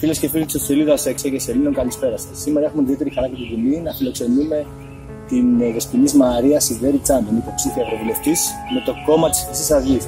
Φίλες και φίλοι της σελίδας Εξέγερσης Ελλήνων, καλησπέρα σας. Σήμερα έχουμε την ιδιαίτερη χαρά και την τιμή να φιλοξενούμε την Δεσποινής Μαρία Σιδέρη Τσάντων, υποψήφια ευρωβουλευτής με το κόμμα της Χρυσής Αυγής.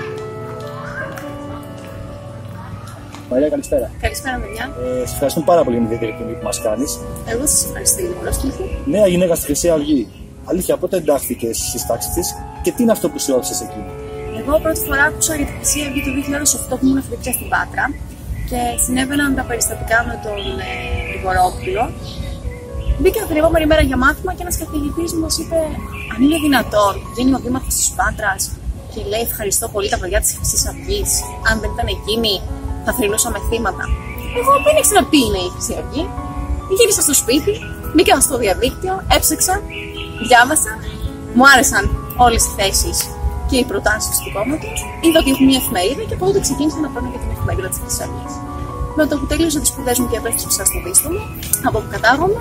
Μαρία, καλησπέρα. Καλησπέρα, παιδιά. Σας ευχαριστούμε πάρα πολύ για την ιδιαίτερη τιμή που μας κάνεις. Εγώ σας ευχαριστώ για την πρόσκληση. Νέα γυναίκα στη Χρυσή Αυγή. Αλήθεια, πότε εντάχθηκες στις τάξεις της και τι είναι αυτό που σε όθησε εκεί? Εγώ πρώτη φορά άκουσα για τη Χρυσή Αυγή το 2008 που ήμουν φοιτήτρια στην Πάτρα και συνέβαιναν τα περιστατικά με τον Γρηγορόπουλο. Μπήκα την επόμενη μέρα για μάθημα και ένας καθηγητής μας είπε: αν είναι δυνατόν, βγαίνει ο δήμαρχος της Πάτρας και λέει ευχαριστώ πολύ τα παιδιά της Χρυσής Αυγής. Αν δεν ήταν εκείνοι, θα θρηνούσαμε θύματα. Εγώ δεν ήξερα τι είναι η Χρυσή Αυγή. Γύρισα στο σπίτι, μπήκα στο διαδίκτυο, έψαξα, διάβασα, μου άρεσαν όλες οι θέσεις και οι προτάσεις του κόμματος. Είδα ότι έχουν μια εφημερίδα και από τότε ξεκίνησα να παίρνω για την εφημερίδα της Χρυσής Αυγής. Με το που τέλειωσα τις σπουδές μου και επέστρεψα στο δίστομο, από όπου κατάγομαι,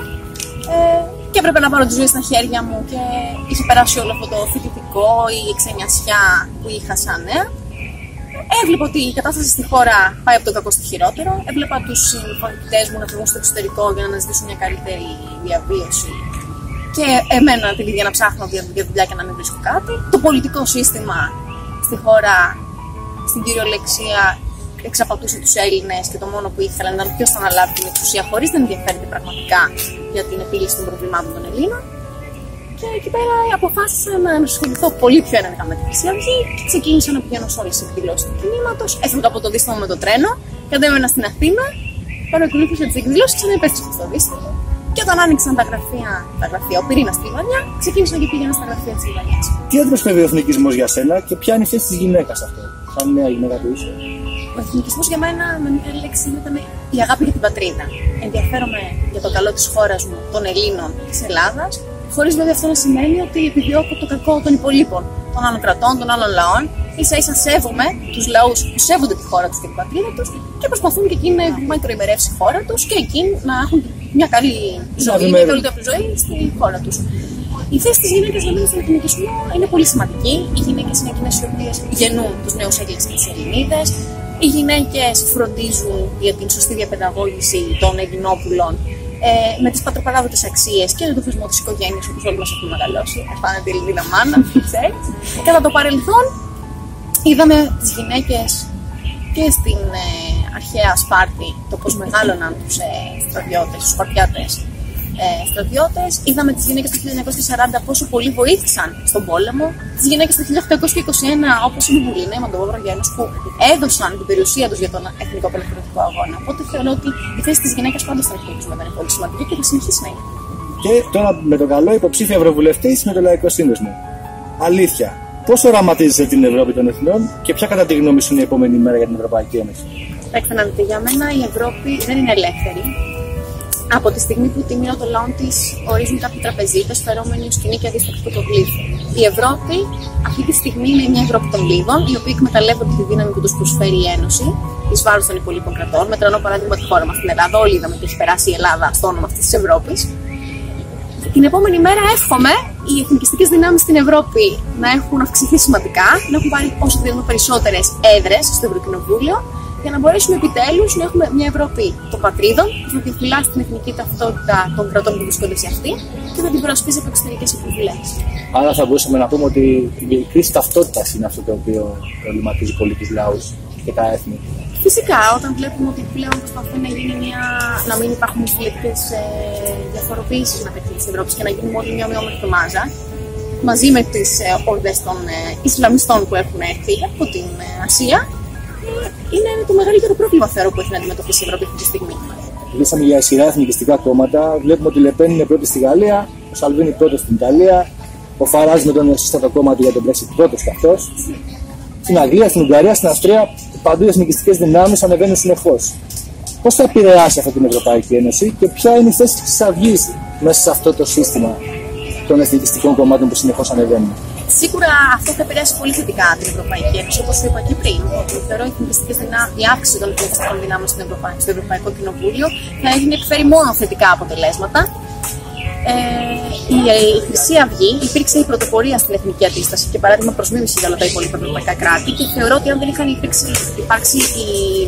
και έπρεπε να πάρω τη ζωή στα χέρια μου και είχε περάσει όλο αυτό το φοιτητικό ή η ξενιασιά που είχα σαν νέα. Έβλεπα ότι η κατάσταση στη χώρα πάει από το κακό στο χειρότερο. Έβλεπα τους συμφοιτητές μου να φύγουν στο εξωτερικό για να αναζητήσουν μια καλύτερη διαβίωση. Και εμένα την ίδια να ψάχνω για δουλειά και να μην βρίσκω κάτι. Το πολιτικό σύστημα στη χώρα, στην κυριολεξία, εξαπατούσε τους Έλληνες και το μόνο που ήθελαν ήταν ποιος θα αναλάβει την εξουσία, χωρίς να ενδιαφέρεται πραγματικά για την επίλυση των προβλημάτων των Ελλήνων. Και εκεί πέρα αποφάσισα να ασχοληθώ πολύ πιο ενεργά με τη Χρυσή Αυγή και ξεκίνησα να πηγαίνω σε όλες τις εκδηλώσεις του κινήματος. Έφυγα από το δίστομο με το τρένο, κατέβαινα στην Αθήνα, παρακολούθησα τις εκδηλώσεις και επέστρεψα στο δίστομο. Και όταν άνοιξαν τα γραφεία, ο πυρήνας στη Λιβανιά, ξεκίνησα και πήγαινα στα γραφεία της Λιβανιάς. Τι αντιπροσωπεύει ο εθνικισμός για σένα και ποια είναι η θέση της γυναίκας αυτό, σαν νέα γυναίκα που είσαι? Ο εθνικισμός για μένα, με μια λέξη, ήταν η αγάπη για την πατρίδα. Ενδιαφέρομαι για το καλό της χώρας μου, των Ελλήνων και της Ελλάδας, χωρίς βέβαια αυτό να σημαίνει ότι επιδιώκω το κακό των υπολείπων, των άλλων κρατών, των άλλων λαών. Ίσα-ίσα σέβομαι τους λαούς που σέβονται τη χώρα τους και την πατρίδα τους και προσπαθούν και εκείνοι να μικροημερεύσει η χώρα τους και εκείνοι να έχουν μια καλή ζωή, μια καλύτερη ζωή στη χώρα τους. Η θέση της γυναίκας για μένα στον εθνικισμό είναι πολύ σημαντική. Οι γυναίκες είναι εκείνες οι οποίες γεννούν τους νέους Έλληνες και τις Ελληνίδες. Οι γυναίκες φροντίζουν για την σωστή διαπαιδαγώγηση των Ελληνόπουλων με τις πατροπαράδοτες αξίες και το θεσμό της οικογένειας όπως όλοι μας έχουμε μεγαλώσει. Αισθάνεται η Ελληνίδα μάνα, ξέρεις. Κατά το παρελθόν είδαμε τις γυναίκες και στην αρχαία Σπάρτη το πώς μεγάλωναν τους στρατιώτες, τους Σπαρτιάτες στρατιώτες. Είδαμε τις γυναίκες το 1940 πόσο πολύ βοήθησαν στον πόλεμο. Τις γυναίκες το 1821 όπως η Μουλίνα, η Μαντοβόγρογένος, που έδωσαν την περιουσία τους για τον εθνικό απελευθερωτικό αγώνα. Οπότε θεωρώ ότι η θέση της γυναίκας πάντα στον εθνικισμό ήταν πολύ σημαντική και θα συνεχίσει να είναι. Και τώρα με το καλό υποψήφια ευρωβουλευτής με το Λαϊκό Σύνδεσμο. Αλήθεια, πώς οραματίζεσαι την Ευρώπη των Εθνών και ποια κατά τη γνώμη σου είναι η επόμενη μέρα για την Ευρωπαϊκή Ένωση? Κοιτάξτε να δείτε, για μένα η Ευρώπη δεν είναι ελεύθερη. Από τη στιγμή που τη μοίρα των λαών της ορίζουν κάποιοι τραπεζίτες, φερόμενοι ως κοινή και αντίστοιχη του πλήθου. Η Ευρώπη αυτή τη στιγμή είναι μια Ευρώπη των λίγων, οι οποίοι εκμεταλλεύονται τη δύναμη που τους προσφέρει η Ένωση εις βάρος των υπολείπων κρατών. Με τρανό παράδειγμα τη χώρα μας, την Ελλάδα. Όλοι είδαμε ότι έχει περάσει η Ελλάδα στο όνομα αυτής της Ευρώπης. Την επόμενη μέρα εύχομαι οι εθνικιστικές δυνάμεις στην Ευρώπη να έχουν αυξηθεί σημαντικά, να έχουν πάρει όσο δυνατόν περισσότερες έδρες στο Ευρωκοινοβούλιο, για να μπορέσουμε επιτέλους να έχουμε μια Ευρώπη των πατρίδων που θα διαφυλάσσει την εθνική ταυτότητα των κρατών που βρίσκονται σε αυτή και θα την προασπίζει από εξωτερικές επιβουλές. Άρα θα μπορούσαμε να πούμε ότι η κρίση ταυτότητας είναι αυτό το οποίο προβληματίζει πολύ τους λαούς και τα έθνη. Φυσικά, όταν βλέπουμε ότι πλέον προσπαθούν να γίνει να μην υπάρχουν φυλετικές διαφοροποιήσεις μεταξύ της Ευρώπης και να γίνουμε όλοι μια ομοιόμορφη μάζα, μαζί με τις ορδές των Ισλαμιστών που έχουν έρθει από την Ασία, είναι το μεγαλύτερο πρόβλημα θεωρώ που έχει να αντιμετωπίσει η Ευρώπη αυτή τη στιγμή. Μιλήσαμε για σειρά εθνικιστικά κόμματα. Βλέπουμε ότι η Λεπέν είναι πρώτη στη Γαλλία, ο Σαλβίνη πρώτος στην Ιταλία, ο Φαράζ με τον σύστατο κόμμα για τον Brexit πρώτος καθώς. Στην Αγγλία, στην Ουγγαρία, στην Αυστρία, παντού οι εθνικιστικές δυνάμεις ανεβαίνουν συνεχώς. Πώς θα επηρεάσει αυτή την Ευρωπαϊκή Ένωση και ποια είναι η θέση της Χρυσής Αυγής μέσα σε αυτό το σύστημα των εθνικιστικών κομμάτων που συνεχώς ανεβαίνουν? Σίγουρα αυτό θα επηρεάσει πολύ θετικά την Ευρωπαϊκή Ένωση, όπως είπα και πριν. Ότι θεωρώ η αύξηση των εθνικιστικών δυνάμεων στο Ευρωπαϊκό Κοινοβούλιο θα εκφέρει μόνο θετικά αποτελέσματα. Η Χρυσή Αυγή υπήρξε η πρωτοπορία στην εθνική αντίσταση και παράδειγμα προς μίμηση για όλα τα υπόλοιπα ευρωπαϊκά κράτη. Και θεωρώ ότι αν δεν είχαν υπάρξει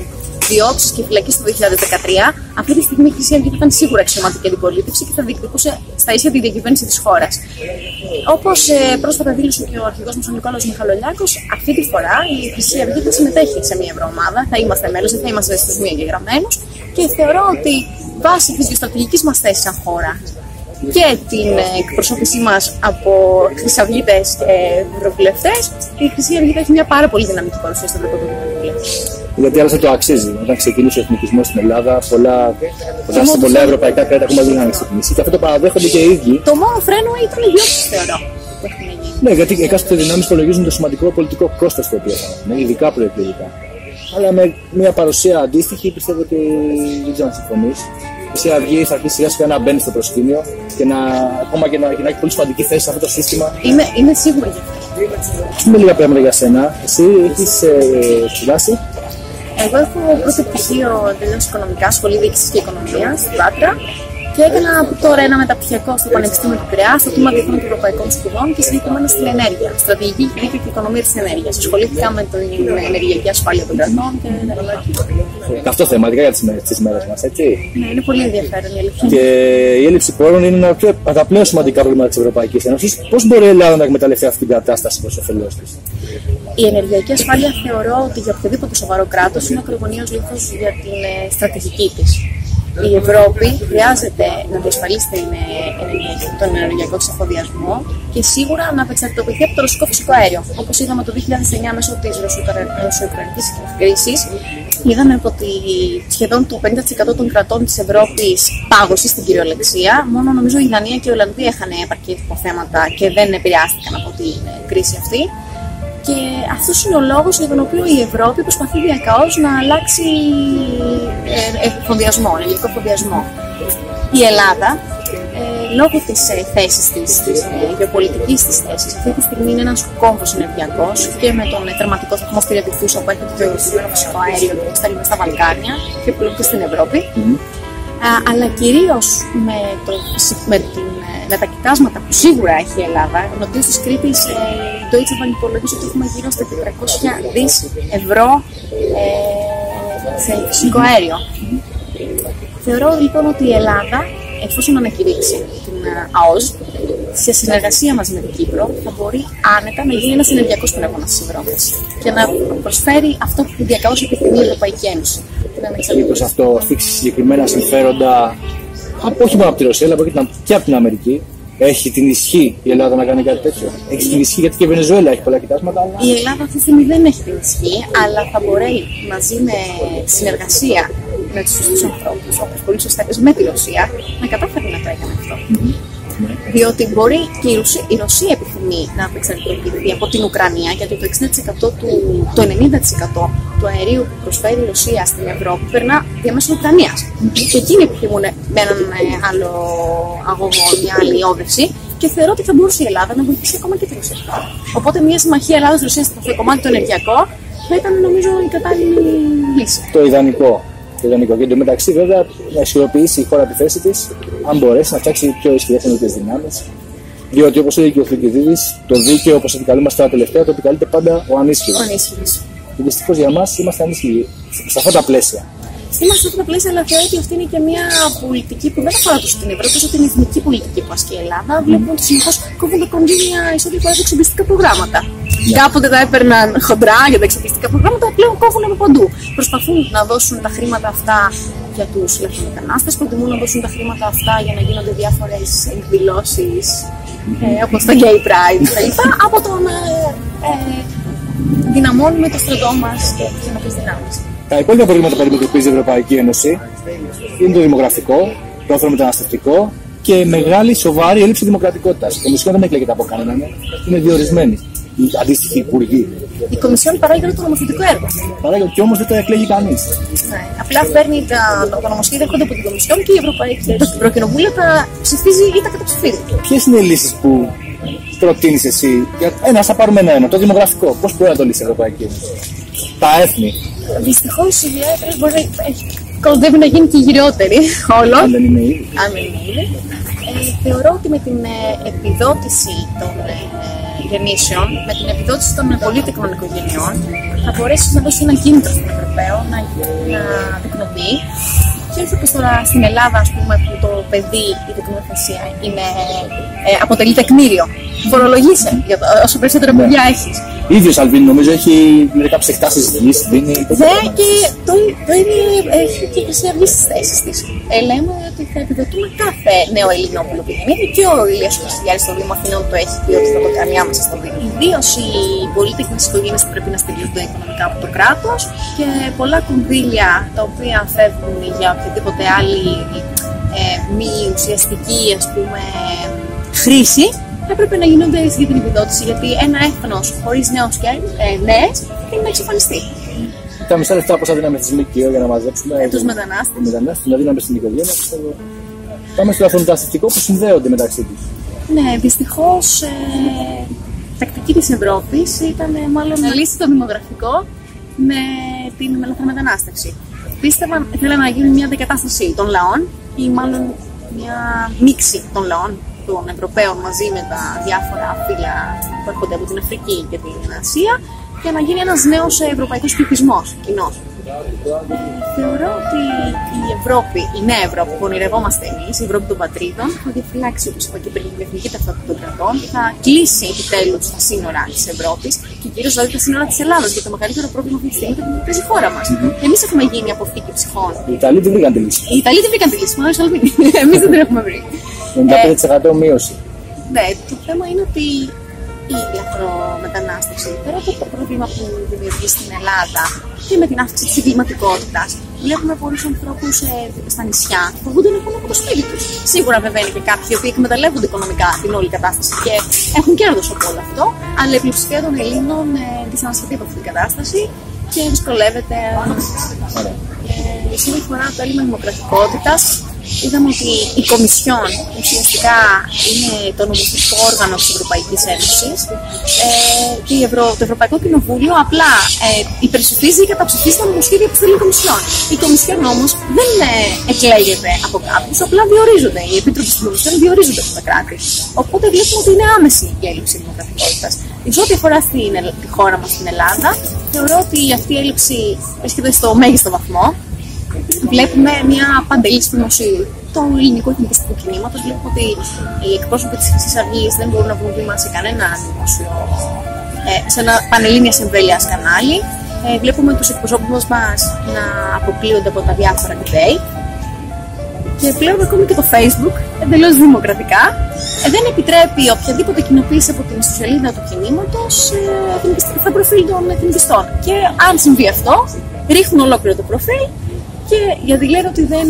διώξεις και φυλακές το 2013, αυτή τη στιγμή η Χρυσή Αυγή θα ήταν σίγουρα αξιωματική αντιπολίτευση και θα διεκδικούσε στα ίσια τη διακυβέρνηση της χώρας. Όπως πρόσφατα δήλωσε και ο αρχηγός μας ο Νικόλαος Μιχαλολιάκος, αυτή τη φορά η Χρυσή Αυγή θα συμμετέχει σε μια ευρωομάδα, θα είμαστε μέλος, δεν θα είμαστε στις θεσμοί εγγεγραμμένους και θεωρώ ότι βάσει της γεωστρατηγικής μας θέσης σαν χώρα και την εκπροσώπησή μας από χρυσαυγίτες και ευρωβουλευτές, η Χρυσή Αυγή θα έχει μια πάρα πολύ δυναμική παρουσία στο Ευρωπαϊκό Κοινοβούλιο. Γιατί άλλωστε το αξίζει. Όταν ξεκίνησε ο εθνικισμός στην Ελλάδα, πολλά ευρωπαϊκά κράτη ακόμα δεν είχαν ξεκινήσει και αυτό το παραδέχονται και οι ίδιοι. Το μόνο φρένο ήταν οι διώξεις, θεωρώ. Ναι, γιατί εκάστοτε δυνάμεις υπολογίζουν το σημαντικό πολιτικό κόστος το οποίο θα έχουν, ειδικά προεκλογικά. Αλλά με μια παρουσία αντίστοιχη πιστεύω ότι δεν ξέρω αν συμφωνείς. Η Χρυσή Αυγή θα αρχίσει σιγά σιγά να μπαίνει στο προσκήνιο και ακόμα και να έχει πολύ σημαντική θέση σε αυτό το σύστημα. Είμαι σίγουρη γι' αυτό. Με λίγα πράγματα για σένα. Εσύ έχεις σπουδάσει. Εγώ έχω πρώτο πτυχίο τελειώσει οικονομικά, σχολή διοίκησης και οικονομίας στην Πάτρα και έκανα τώρα ένα μεταπτυχιακό στο Πανεπιστήμιο του Πειραιά, στο τμήμα Διεθνών και Ευρωπαϊκών Σπουδών και συγκεκριμένα στην ενέργεια, στρατηγική δίκαιο και οικονομία της ενέργειας. Ασχολήθηκα με την ενεργειακή ασφάλεια των κρατών και τα λοιπά. Αυτό θεματικά για τις μέρες μας, έτσι. Ναι, είναι πολύ ενδιαφέρον η αλήθεια. Και η έλλειψη πόρων είναι ένα από τα πλέον σημαντικά προβλήματα της Ευρωπαϊκής Ένωσης. Πώς μπορεί η Ελλάδα να εκμεταλλευτεί αυτή την κατάσταση προς όφελός της? Η ενεργειακή ασφάλεια θεωρώ ότι για οποιοδήποτε σοβαρό κράτος είναι ακρογωνίως λίθος για την στρατηγική της. Η Ευρώπη χρειάζεται να διασφαλίσει τον ενεργειακό της εφοδιασμό και σίγουρα να απεξαρτητοποιηθεί από το ρωσικό φυσικό αέριο. Όπως είδαμε το 2009 μέσω της ρωσο-ουκρανικής κρίσης, είδαμε ότι σχεδόν το 50% των κρατών της Ευρώπης πάγωσε στην κυριολεξία. Μόνο νομίζω η Δανία και η Ολλανδία είχαν επαρκή υποθέματα και δεν επηρεάστηκαν από την κρίση αυτή. Και αυτός είναι ο λόγος για τον οποίο η Ευρώπη προσπαθεί διακαώς να αλλάξει ενεργειακό εφοδιασμό. Η Ελλάδα, λόγω της θέσης της γεωπολιτικής της θέσης, αυτή τη στιγμή είναι ένας κόμβος ενεργειακός και με τον τερματικό σταθμό στη Ρετυφούσα που έχει το συγκεκριμένο φυσικό αέριο και το στέλνουμε στα Βαλκάνια και πλέον και στην Ευρώπη. Αλλά κυρίως με τα κοιτάσματα που σίγουρα έχει η Ελλάδα, νοτίως της Κρήτης, η Deutsche Bank υπολογίζει ότι έχουμε γύρω στα 400 δις ευρώ σε φυσικό αέριο. Θεωρώ λοιπόν ότι η Ελλάδα, εφόσον ανακηρύξει την ΑΟΣ, σε συνεργασία μαζί με την Κύπρο, θα μπορεί άνετα να γίνει ένας ενεργειακός πνεύμονας της Ευρώπης και να προσφέρει αυτό που διακαώς επιθυμεί η Ευρωπαϊκή Ένωση. Μήπως αυτό θίξει συγκεκριμένα συμφέροντα όχι μόνο από τη Ρωσία, αλλά και από την Αμερική? Έχει την ισχύ η Ελλάδα να κάνει κάτι τέτοιο? Έχει την ισχύ, γιατί και η Βενεζουέλα έχει πολλά κοιτάσματα. Αλλά... Η Ελλάδα αυτή τη στιγμή δεν έχει την ισχύ, αλλά θα μπορεί μαζί με συνεργασία με τους σωστούς ανθρώπους, όπως πολύ σωστά με τη Ρωσία, να καταφέρει να το έκανε αυτό. Διότι μπορεί και η Ρωσία επιθυμεί να απεξαρτητοποιηθεί από την Ουκρανία, γιατί το 90% του αερίου που προσφέρει η Ρωσία στην Ευρώπη περνά διαμέσου Ουκρανίας. Και εκείνοι επιθυμούν με έναν άλλο αγωγό, μια άλλη όδευση, και θεωρώ ότι θα μπορούσε η Ελλάδα να βοηθήσει ακόμα και τη Ρωσία. Οπότε μια συμμαχία Ελλάδας-Ρωσίας στο κομμάτι το ενεργειακό θα ήταν, νομίζω, η κατάλληλη λύση. Το ιδανικό. Και εντωμεταξύ, βέβαια, να ισχυροποιήσει η χώρα τη θέση της, αν μπορέσει να φτιάξει πιο ισχυρές ενωτικές δυνάμεις. Διότι, όπως έλεγε και ο Θρικηδίδης, το δίκαιο, όπως επικαλούμαστε τώρα τελευταία, το επικαλείται πάντα ο ανίσχυρος. Και δυστυχώς για μας είμαστε ανίσχυροι σε αυτά τα πλαίσια. Είμαστε σε αυτά τα πλαίσια, αλλά θεωρώ ότι αυτή είναι και μια πολιτική που δεν αφορά τόσο την Ευρώπη, όσο την εθνική πολιτική που ασκεί η Ελλάδα. Βλέπουμε ότι συνεχώς κόβονται κονδύλια σε ό,τι αφορά τα εξοπλιστικά προγράμματα. Κάποτε τα έπαιρναν χοντρά για τα εξοπλιστικά προγράμματα, πλέον κόβουν από παντού. Προσπαθούν να δώσουν τα χρήματα αυτά για τους λαθρομετανάστες, προτιμούν να δώσουν τα χρήματα αυτά για να γίνονται διάφορες εκδηλώσεις όπως το Gay Pride κτλ. Από το να δυναμώνουμε το στρατό μας και τις ενόπλες δυνάμεις. Τα υπόλοιπα προβλήματα που αντιμετωπίζει η Ευρωπαϊκή Ένωση είναι το δημογραφικό, το ανθρωμεταναστευτικό και μεγάλη σοβαρή έλλειψη δημοκρατικότητας. Η Κομισιόν δεν εκλέγεται από κανέναν, είναι διορισμένη οι αντίστοιχοι υπουργοί. Η Κομισιόν παράγει το νομοθετικό έργο. Παράγει και όμως δεν το εκλέγει κανείς. Ναι. Απλά φέρνει τα νομοσχέδια έρχονται από την Κομισιόν και η Ευρωπαϊκή Ευρωκοινοβούλιο τα ψηφίζει ή τα καταψηφίζει. Ποιες είναι οι λύσεις που προτείνεις εσύ? Ας τα πάρουμε ένα-ένα. Το δημογραφικό, πώς μπορεί να το λύσει η Ευρωπαϊκή Ένωση? Τα έθνη. Δυστυχώς η διεύθυνση μπορεί κοντεύει να γίνει και γυριότερη όλο. Αν δεν είναι ήδη. Θεωρώ ότι με την επιδότηση των γεννήσεων, με την επιδότηση των πολύτεκνων οικογενειών, θα μπορέσει να δώσει ένα κίνητρο στον Ευρωπαίο να δεικνωθεί. Και όχι όπως τώρα στην Ελλάδα, ας πούμε, που το παιδί, η τεκνοθεσία αποτελεί τεκμήριο. Φορολογείσαι για όσο περισσότερα παιδιά έχεις. Ίδιο Αλβίνη, νομίζω, έχει κάποιες εκτάσεις δίνει. Ναι, και το ίδιο έχει και η Χρυσή Αυγή στις θέσεις της. Λέμε ότι θα επιδοτούμε κάθε νέο Ελληνόπουλο που γεννήθηκε, και ο Ηλίας Χρυσιάρης στο Δήμο Αθηνών το έχει πει ότι θα το κάνει άμεσα στο Δήμο. Ιδίως οι πολύτεκνες οικογένειες που πρέπει να στηρίζονται οικονομικά από το κράτος, και πολλά κονδύλια τα οποία φεύγουν για οποιαδήποτε άλλη μη ουσιαστική, ας πούμε, χρήση, έπρεπε να γίνονται για την επιδότηση, γιατί ένα έθνος χωρίς νέες θέλει να εξαφανιστεί. Τα μισά λεφτά πώς θα δίναμε στη ΜΚΟ για να μαζέψουμε τους μετανάστες, να δίναμε στην οικογένεια. Πάμε στο αφρονταστικό που συνδέονται μεταξύ τους. Ναι, δυστυχώς τακτική της Ευρώπης ήταν μάλλον να λύσει το δημογραφικό με την μετανάστευση. Πίστευαν, ήθελαν να γίνει μια αντικατάσταση των λαών, ή μάλλον μια μίξη των λαών των Ευρωπαίων μαζί με τα διάφορα φύλλα που έρχονται από την Αφρική και την Ασία, για να γίνει ένας νέος ευρωπαϊκός πληθυσμός κοινός. Θεωρώ ότι η Ευρώπη, η νέα Ευρώπη που ονειρευόμαστε εμείς, η Ευρώπη των πατρίδων, θα διαφυλάξει, όπως είπα και πριν, την εθνική ταυτότητα των κρατών, θα κλείσει επιτέλους τα σύνορα της Ευρώπης, και κυρίως δηλαδή τα σύνορα της Ελλάδας, γιατί το μεγαλύτερο πρόβλημα αυτή τη στιγμή είναι η χώρα μας. Εμείς έχουμε γίνει αποθήκη ψυχών. Οι Ιταλοί δεν βρήκαν τη λύση. Οι Ιταλοί δεν βρήκαν τη λύση, μάλλον εμείς δεν την έχουμε βρει. 95% μείωση. Ναι, το θέμα είναι ότι η αφρομετανάστευση, πέρα από το πρόβλημα που δημιουργεί στην Ελλάδα και με την αύξηση της εγκληματικότητας, βλέπουμε πολλούς ανθρώπους στα νησιά που φοβούνται να βγουν από το σπίτι τους. Σίγουρα βέβαια είναι και κάποιοι οι οποίοι εκμεταλλεύονται οικονομικά την όλη κατάσταση και έχουν κέρδος από όλο αυτό, αλλά η πλειοψηφία των Ελλήνων δυσανασχετεί από αυτή την κατάσταση και δυσκολεύεται. Σε ό,τι αφορά το έλλειμμα δημοκρατικότητας, είδαμε ότι η Κομισιόν ουσιαστικά είναι το νομοθετικό όργανο της Ευρωπαϊκής Ένωσης, και το Ευρωπαϊκό Κοινοβούλιο απλά υπερψηφίζει ή καταψηφίζει τα νομοσχέδια που στέλνει η Κομισιόν. Η Κομισιόν όμως δεν εκλέγεται από κάποιους, απλά διορίζονται. Οι επίτροποι στην Κομισιόν διορίζονται από τα κράτη. Οπότε βλέπουμε ότι είναι άμεση η έλλειψη δημοκρατικότητας. Σε ό,τι αφορά τη χώρα μας, στην Ελλάδα, θεωρώ ότι αυτή η έλλειψη βρίσκεται στο μέγιστο βαθμό. Βλέπουμε μια παντελή σπινωσή του ελληνικού εθνικιστικού κινήματος. Βλέπουμε ότι οι εκπρόσωποι της Χρυσής Αυγής δεν μπορούν να βγουν βήμα σε κανένα δημόσιο, σε ένα πανελλήνιας εμβέλειας κανάλι. Βλέπουμε τους εκπροσώπους μας να αποκλείονται από τα διάφορα debate. Και πλέον ακόμη και το Facebook, εντελώς δημοκρατικά, δεν επιτρέπει οποιαδήποτε κοινοποίηση από την ιστοσελίδα του κινήματος στα προφίλ των εθνικιστών. Και αν συμβεί αυτό, ρίχνουν ολόκληρο το προφίλ, και γιατί λένε ότι δεν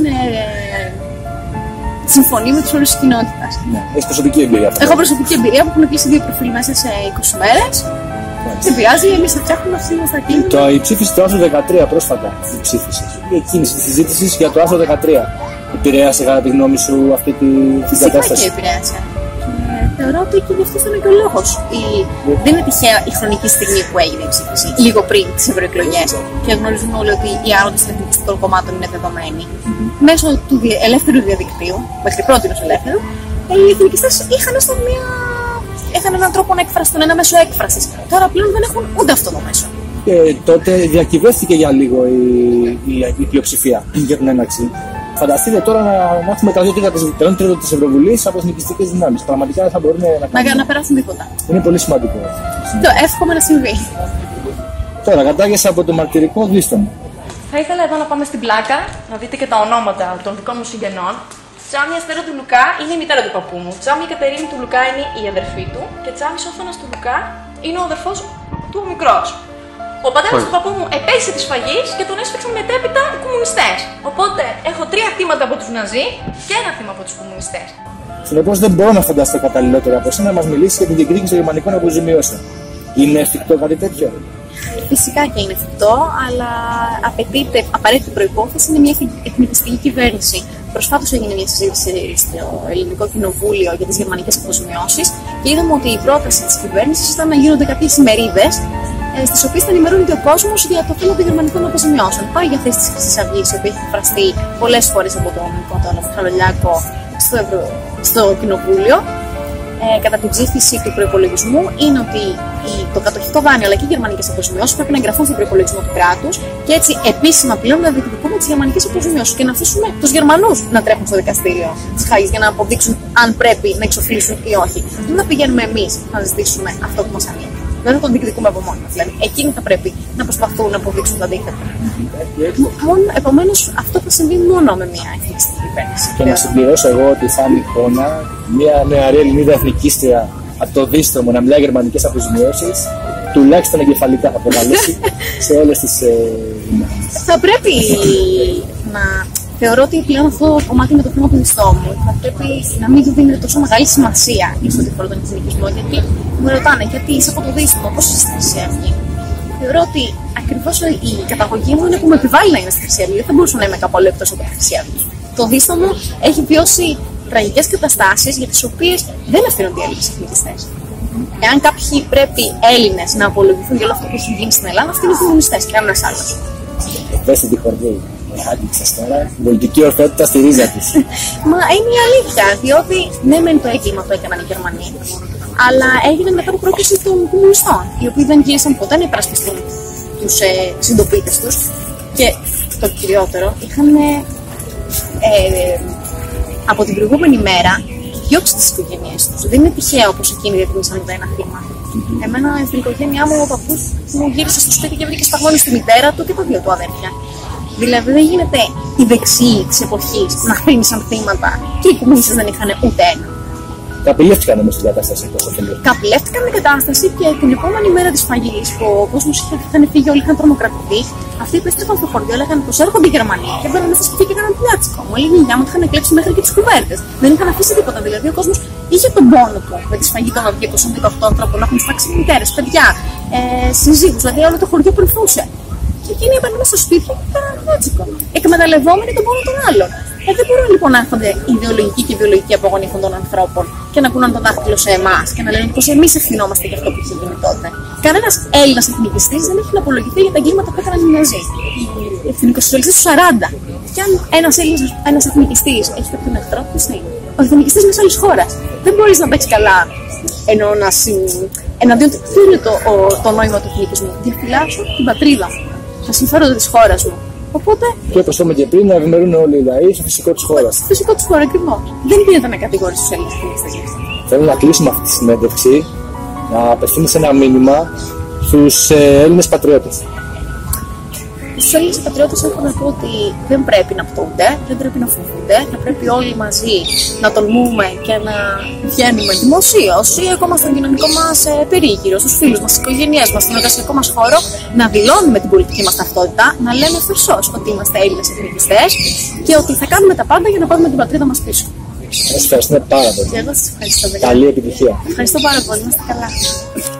συμφωνεί με τους όρους της κοινότητας. Ναι. Έχεις προσωπική εμπειρία αυτό? Έχω προσωπική εμπειρία που έχουν κλείσει 2 προφίλ μέσα σε 20 μέρες. Δεν πειράζει, εμείς θα φτιάχνουμε αυτή μας τα κλείνουμε. Η ψήφιση του άρθρου 13 πρόσφατα, η ψήφιση, η εκκίνηση της συζήτησης για το άρθρο 13, επηρέασε κατά τη γνώμη σου αυτή την κατάσταση? Φυσικά και επηρέασε. Θεωρώ ότι και γι' αυτό ήταν και ο λόγος. Δεν είναι τυχαία η χρονική στιγμή που έγινε η ψήφιση, λίγο πριν τις ευρωεκλογές. Και γνωρίζουμε όλοι ότι οι άγοντες των εθνικιστικών κομμάτων είναι δεδομένοι. Μέσω του ελεύθερου διαδικτύου, μέχρι πρώτη ελεύθερου, οι εθνικιστές είχαν έναν τρόπο να εκφραστούν, ένα μέσο έκφρασης. Τώρα πλέον δεν έχουν ούτε αυτό το μέσο. Και τότε διακυβεύτηκε για λίγο η πλειοψηφία για την έναρξη. Φανταστείτε τώρα να έχουμε τα 2 τρίτα της Ευρωβουλής από εθνικιστικές δυνάμεις. Πραγματικά θα μπορούν να περάσουν τίποτα. Είναι πολύ σημαντικό. Το εύχομαι να συμβεί. Τώρα, κατάγεσαι από το μαρτυρικό Γλίστον. Θα ήθελα εδώ να πάμε στην πλάκα, να δείτε και τα ονόματα των δικών μου συγγενών. Τσάμι Αστέρο του Λουκά είναι η μητέρα του παππού μου. Τσάμι Κατερίνη του Λουκά είναι η αδερφή του. Και Τσάμι Σόφωνας του Λουκά είναι ο αδερφός του μικρός. Ο πατέρας του παππού μου επέζησε τη σφαγή και τον έσφαξαν μετέπειτα οι κομμουνιστές. Οπότε έχω 3 θύματα από τους Ναζί και 1 θύμα από τους κομμουνιστές. Συνεπώς δεν μπορώ να φανταστώ καταλληλότερα από εσένα να μας μιλήσει για την διεκδίκηση των γερμανικών αποζημιώσεων. Είναι εφικτό κάτι τέτοιο? Φυσικά και είναι εφικτό, αλλά απαραίτητη προϋπόθεση είναι μια εθνικιστική κυβέρνηση. Προσφάτως έγινε μια συζήτηση στο Ελληνικό Κοινοβούλιο για τις γερμανικές αποζημιώσεις και είδαμε ότι η πρόταση της κυβέρνησης ήταν να γίνονται κάποιες ημερίδες στις οποίες θα ενημερώνεται ο κόσμος για το θέμα των γερμανικών αποζημιώσεων. Πάει για θέση της Χρυσής Αυγής, η οποία έχει εκφραστεί πολλές φορές από τον Μιχαλολιάκο στο Κοινοβούλιο. κατά την ψήφιση του προϋπολογισμού είναι ότι το κατοχικό δάνειο αλλά και οι γερμανικές αποζημιώσεις πρέπει να εγγραφούν στον προϋπολογισμό του κράτους και έτσι επίσημα πλέον να διεκδικούμε τις γερμανικές αποζημιώσεις και να αφήσουμε τους Γερμανούς να τρέχουν στο δικαστήριο της Χάγης για να αποδείξουν αν πρέπει να εξοφλήσουν ή όχι. Δεν θα πηγαίνουμε εμείς να ζητήσουμε αυτό που μας ανήκει. Δεν θα τον διεκδικούμε από μόνοι μας. Δηλαδή, εκείνοι θα πρέπει να προσπαθούν να αποδείξουν το αντίθετο. Επομένως, αυτό θα συμβεί μόνο με μια εθνικιστική κυβέρνηση. Και να συμπληρώσω εγώ ότι θα είναι εικόνα μια νεαρή Ελληνίδα εθνικίστρια από το δίστρομο να μιλάει γερμανικές αποζημιώσεις, τουλάχιστον εγκεφαλικά θα προκαλέσει σε όλες τις θα πρέπει να. Θεωρώ ότι πλέον αυτό το κομμάτι με το θέμα του μισθόμου θα πρέπει να μην του δίνεται τόσο μεγάλη σημασία στο ότι αφορά τον εθνικισμό. Γιατί μου ρωτάνε, γιατί είσαι από το δίστρομο, πώς είσαι στη Χρυσή Αυγή. Θεωρώ ότι ακριβώς η καταγωγή μου είναι που με επιβάλλει να είμαι στη Χρυσή Αυγή. Δεν θα μπορούσα να είμαι κάπου αλλού εκτός από τη Χρυσή Αυγή. Το δίστρομο έχει βιώσει τραγικές καταστάσεις για τις οποίες δεν ευθύνονται οι Έλληνες εθνικιστές. Εάν κάποιοι πρέπει Έλληνες να απολογηθούν για όλο αυτό που έχει γίνει στην Ελλάδα, αυτοί είναι οι κομμουνιστές και κανένας άλλος. Πέστε τη χορδή. Άντυξες τώρα, η πολιτική ορθότητα στη ρίζα της. Μα είναι η αλήθεια, διότι ναι, μεν το έγκλημα το έκαναν οι Γερμανοί, αλλά έγινε μετά από πρόκληση των κομμουνιστών, οι οποίοι δεν γύρισαν ποτέ να υπερασπιστούν τους συντοπίτες τους και το κυριότερο, είχαν από την προηγούμενη μέρα διώξει τις οικογένειές τους. Δεν είναι τυχαίο πως εκείνοι διατηρήσαν ένα θύμα. Εμένα στην οικογένειά μου ο παππούς μου γύρισε στο σπίτι και βρήκε σταγόνη στη μητέρα του και τα δύο του αδέρφια. Δηλαδή δεν γίνεται οι δεξιοί της εποχής να θύμισαν θύματα και οι κομμουνιστές δεν είχαν ούτε ένα. Καπηλεύτηκαν όμως την κατάσταση τόσο πολύ. Καπηλεύτηκαν την κατάσταση και την επόμενη μέρα της φαγής που ο κόσμος είχαν φύγει, όλοι είχαν τρομοκρατηθεί. Αυτοί επέστρεφαν στο χωριό, έλεγαν πως έρχονται οι Γερμανοί και μπαίνουν στα σπίτια και έκαναν πιάτσικο. Μου έλεγε η γιαγιά μου ότι είχαν εκλέψει μέχρι και τις κουβέρτες. Δεν είχαν αφήσει τίποτα. Δηλαδή ο κόσμος είχε τον πόνο του με τη σφαγή των 218 ανθρώπων, να έχουν σφάξει μητέρες, παιδιά, συζύγους. Δηλαδή όλο το χωριό προφούσε. Και εκείνοι έπαιρναν στο σπίτι και έκαναν πιάτσικο. Εκμεταλλευόμενοι τον πόνο των άλλων. Δεν μπορούν λοιπόν να έρχονται ιδεολογικοί και βιολογικοί απογόνοι αυτών των ανθρώπων και να κουνάνε το δάχτυλο σε εμάς και να λένε πως εμείς ευθυνόμαστε για αυτό που είχε γίνει τότε. Κανένας Έλληνας εθνικιστής δεν έχει να απολογηθεί για τα εγκλήματα που έκαναν οι Ναζί. Οι εθνικοσοσιαλιστές του 40. Και αν ένας εθνικιστής έχει κάποιον εχθρό, ποιος θα είναι? Ο εθνικιστής μιας άλλης χώρας. Δεν μπορείς να παίξεις καλά ενώ να εναντίον του. Ποιο είναι το νόημα του εθνικισμού? Διαφυλάσσω την πατρίδα μου, τα συμφέροντα της χώρας μου. Οπότε, και όπως είπαμε και πριν, να ευημερούν όλοι οι λαοί στο φυσικό της χώρας. Στο φυσικό της χώρας, ακριβώς. Δεν γίνεται να κατηγορήσει τους Έλληνες εθνικιστές. Θέλω να κλείσουμε αυτή τη συνέντευξη, να απευθύνεις ένα μήνυμα στους Έλληνες πατριώτες. Στους Έλληνες πατριώτες έχω να πω ότι δεν πρέπει να πτούνται, δεν πρέπει να φοβούνται, θα πρέπει όλοι μαζί να τολμούμε και να βγαίνουμε δημοσίως ή ακόμα στον κοινωνικό μας περίγυρο, στους φίλους μας, στις οικογένειές μας, στον εργασιακό μας χώρο, να δηλώνουμε την πολιτική μας ταυτότητα, να λέμε φερσώς ότι είμαστε Έλληνες εθνικιστές και ότι θα κάνουμε τα πάντα για να πάρουμε την πατρίδα μας πίσω. Σας ευχαριστούμε πάρα πολύ. Και εγώ σας ευχαριστώ. Καλή επιτυχία. Ευχαριστώ πάρα πολύ. Να είστε καλά.